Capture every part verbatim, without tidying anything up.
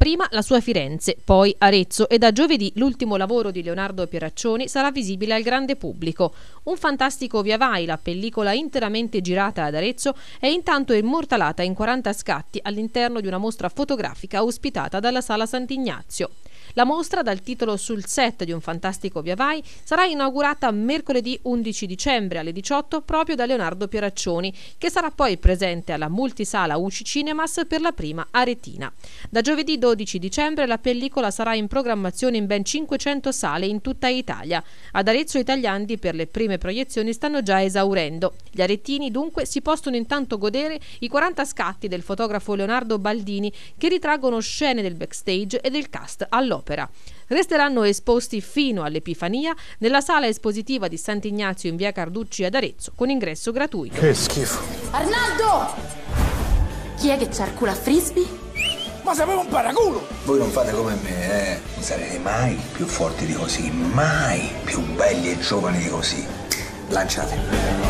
Dapprima la sua Firenze, poi Arezzo e da giovedì l'ultimo lavoro di Leonardo Pieraccioni sarà visibile al grande pubblico. Un fantastico via vai, la pellicola interamente girata ad Arezzo è intanto immortalata in quaranta scatti all'interno di una mostra fotografica ospitata dalla Sala Sant'Ignazio. La mostra, dal titolo Sul set di un fantastico via vai, sarà inaugurata mercoledì undici dicembre alle diciotto proprio da Leonardo Pieraccioni, che sarà poi presente alla multisala U C I Cinemas per la prima aretina. Da giovedì dodici dicembre la pellicola sarà in programmazione in ben cinquecento sale in tutta Italia. Ad Arezzo i tagliandi per le prime proiezioni stanno già esaurendo. Gli aretini dunque si possono intanto godere i quaranta scatti del fotografo Leonardo Baldini che ritraggono scene del backstage e del cast all'opera. Resteranno esposti fino all'Epifania nella sala espositiva di Sant'Ignazio in via Carducci ad Arezzo con ingresso gratuito. Che schifo. Arnaldo! Chi è che circola a frisbee? Ma sapevo un paraculo! Voi non fate come me, eh? Non sarete mai più forti di così, mai più belli e giovani di così. Lanciate.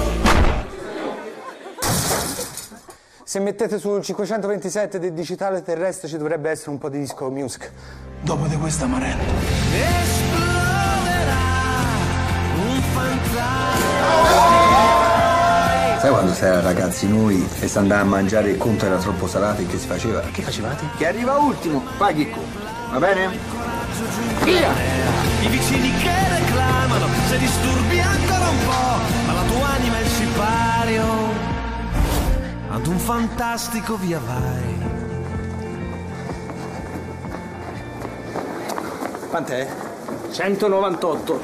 Se mettete sul cinquecentoventisette del digitale terrestre ci dovrebbe essere un po' di disco music. Dopo di questa marella. Esploderà un fantasma. Sai quando si era ragazzi noi e si andava a mangiare e il conto era troppo salato e che si faceva? Che facevate? Chi arriva ultimo, paghi il conto. Va bene? Via! I vicini che reclamano, se disturbi ancora un po', ma la tua anima è il sipario ad un fantastico via vai. Quant'è? centonovantotto.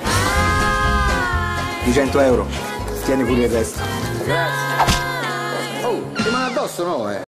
Di cento euro. Tieni pure il resto. Grazie. Oh, rimane addosso no, eh?